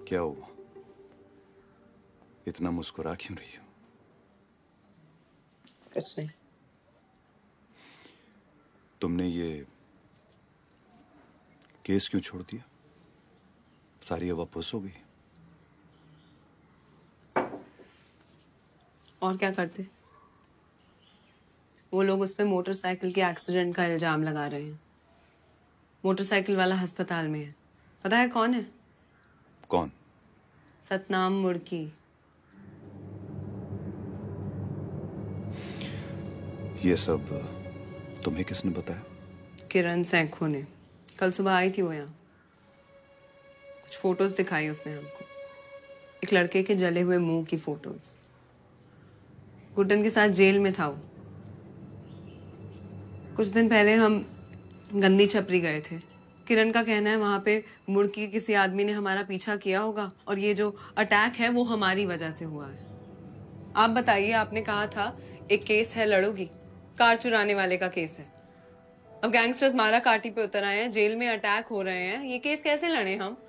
क्या हुआ? इतना मुस्कुरा क्यों रही हो? कुछ नहीं। तुमने ये केस क्यों छोड़ दिया? सारी हवा फुस हो गई। और क्या करते? वो लोग उस पे मोटरसाइकिल के एक्सीडेंट का इल्जाम लगा रहे हैं। मोटरसाइकिल वाला अस्पताल में है। पता है कौन है? कौन? सतनाम मुर्की। ये सब तुम्हें किसने बताया? किरण सैखो ने। कल सुबह आई थी वो यहाँ। कुछ फोटोज दिखाई उसने हमको। एक लड़के के जले हुए मुंह की फोटोज। गुड्डन के साथ जेल में था वो। कुछ दिन पहले हम गंदी छपरी गए थे। किरण का कहना है वहां पे मुर्की किसी आदमी ने हमारा पीछा किया होगा और ये जो अटैक है वो हमारी वजह से हुआ है। आप बताइए, आपने कहा था एक केस है, लड़ोगी? कार चुराने वाले का केस है। अब गैंगस्टर्स मारा काटी पे उतर आए हैं, जेल में अटैक हो रहे हैं। ये केस कैसे लड़े हम?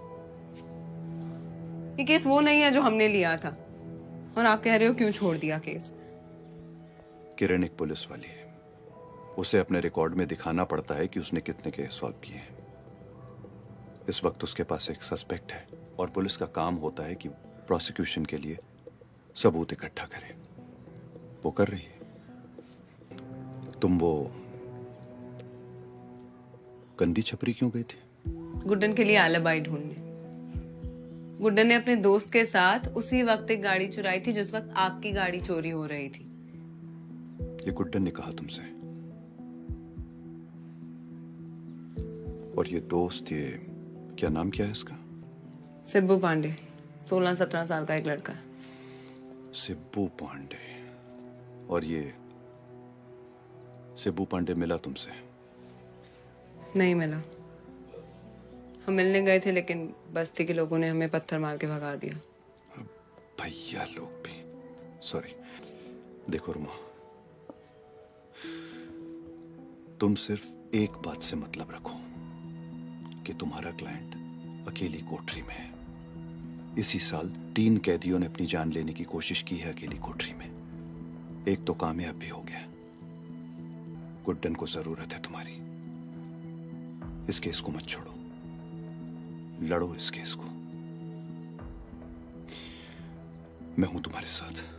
ये केस वो नहीं है जो हमने लिया था। और आप कह रहे हो क्यों छोड़ दिया केस? किरण एक पुलिस वाली है। उसे अपने रिकॉर्ड में दिखाना पड़ता है कि उसने कितने केस सॉल्व किए हैं। इस वक्त उसके पास एक सस्पेक्ट है और पुलिस का काम होता है कि प्रोसिक्यूशन के लिए सबूत इकट्ठा करे। वो कर रही है। तुम वो गंदी छपरी क्यों गई थी? गुड्डन के लिए एलिबाई ढूंढने। गुड्डन ने अपने दोस्त के साथ उसी वक्त एक गाड़ी चुराई थी जिस वक्त आपकी गाड़ी चोरी हो रही थी। ये गुड्डन ने कहा तुमसे? और ये दोस्त, ये क्या नाम क्या है इसका? सिब्बू पांडे। 16-17 साल का एक लड़का है। सिब्बू पांडे। और ये सिब्बू पांडे मिला तुमसे? नहीं मिला। हम मिलने गए थे लेकिन बस्ती के लोगों ने हमें पत्थर मार के भगा दिया। भैया लोग भी। सॉरी। देखो रुमा, तुम सिर्फ एक बात से मतलब रखो कि तुम्हारा क्लाइंट अकेली कोठरी में है। इसी साल 3 कैदियों ने अपनी जान लेने की कोशिश की है अकेली कोठरी में। एक तो कामयाब भी हो गया। गुड्डन को जरूरत है तुम्हारी। इस केस को मत छोड़ो, लड़ो इस केस को। मैं हूं तुम्हारे साथ।